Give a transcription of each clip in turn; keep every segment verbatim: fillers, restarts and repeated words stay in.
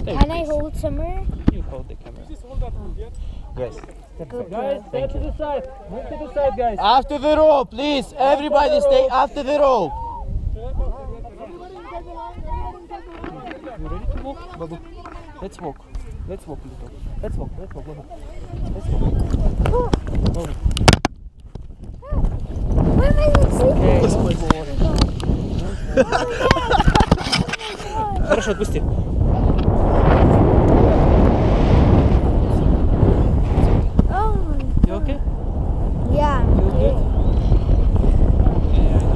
Can I hold somewhere? You hold the camera. Guys, Guys, step to the side. Move to the side, guys. after the rope, please. Everybody stay after the rope. You ready to walk, Babu? Let's walk. Let's walk a little. Let's walk. Let's walk, Babu. Let's walk. Babu. Why am I not sleeping? Хорошо, отпусти. Oh, You okay? yeah. Feel good? Yeah.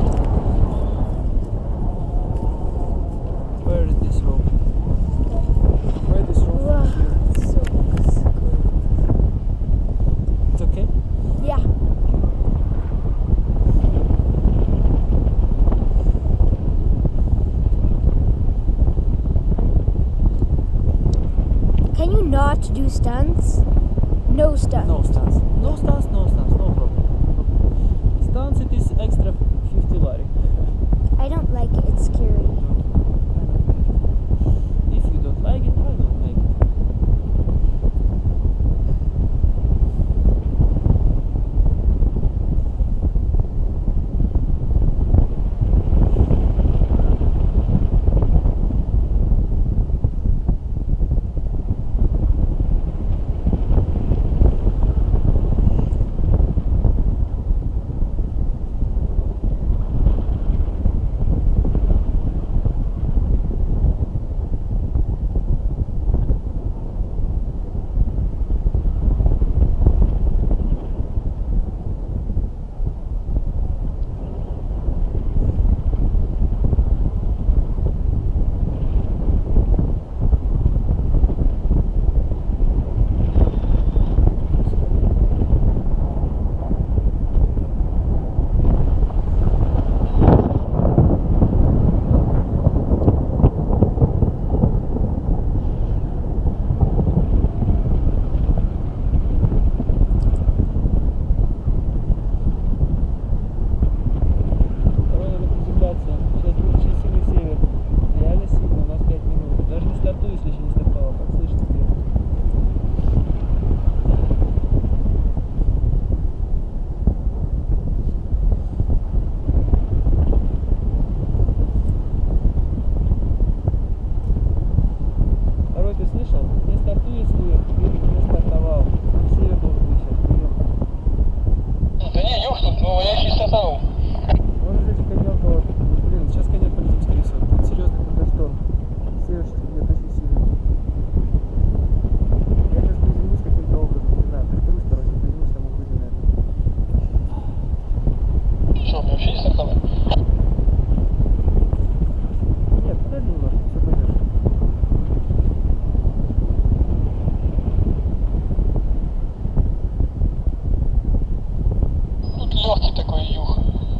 Where is this rope? Where is this rope? Wow. Here. So, so good. It's okay? Yeah. Can you not do stunts? No stunts. No stance. No stance, no stance, no problem. Stance it is extra fifty lari. I don't like it. It's scary. If you don't like it, I don't like it. Легкий такой юг.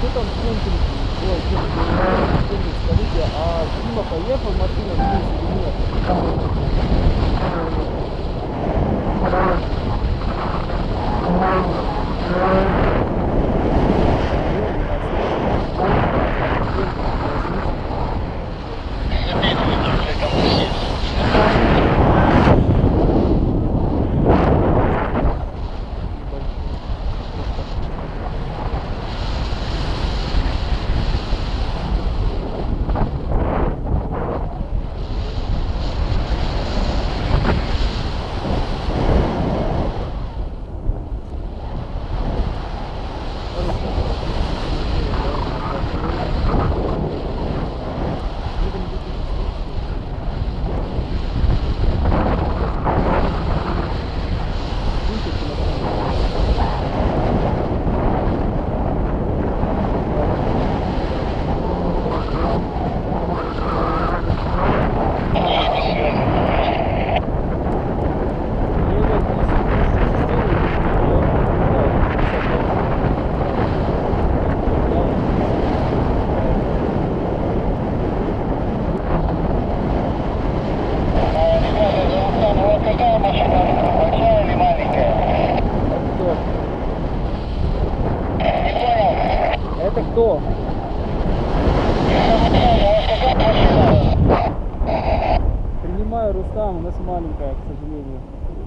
Что там в центре? Ой, скажите, а Дима поехал машина вниз или нет? Это кто? Принимаю, Рустам, у нас маленькая, к сожалению.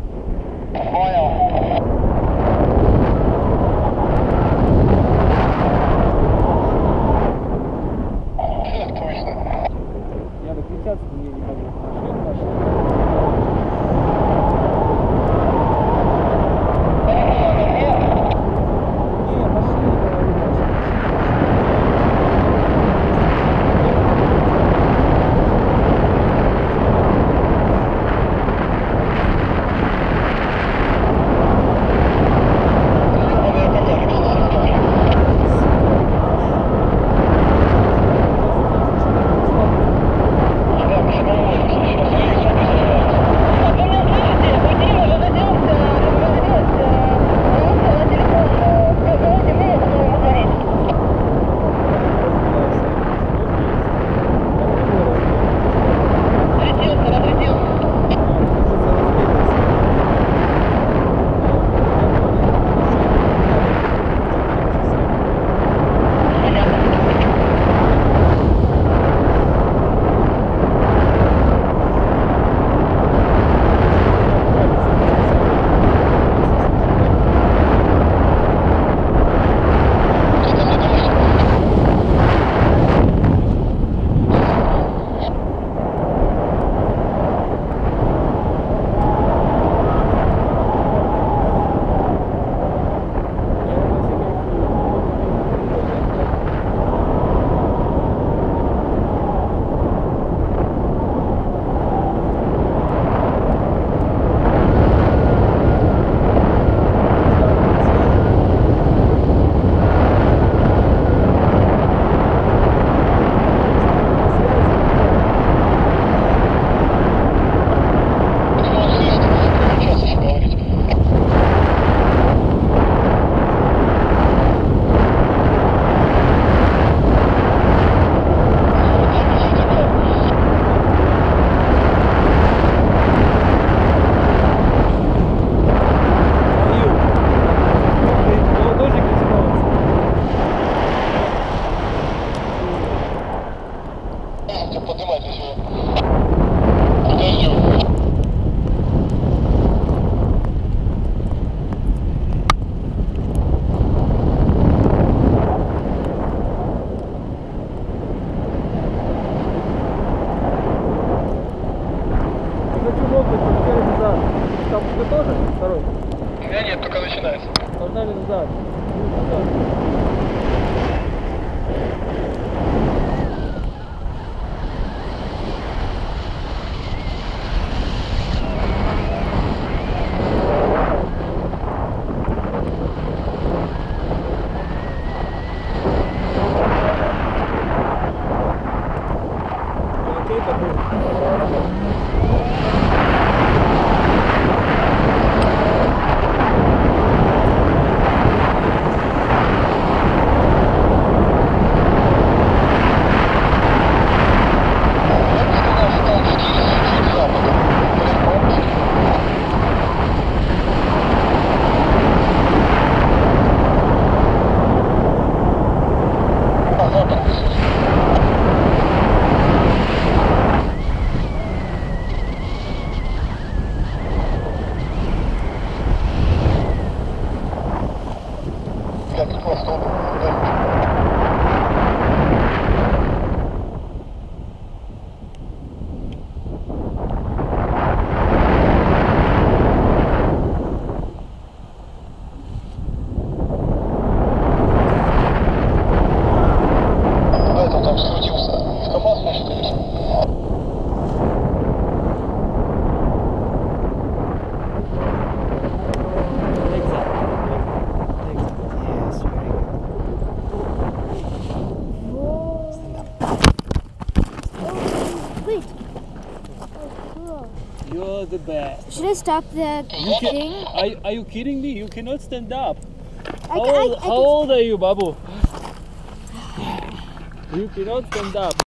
Понял. Я докричаться до нее не могу. Машина, машина. Там вы тоже? Второй? У меня нет, только начинается. Погнали назад. Назад. Окей, такой. Wait. Oh, cool. You're the best. Should I stop the You thing? can, are, are you kidding me? You cannot stand up. I, How ca- I, old, I how can- old are you, Babu? You cannot stand up.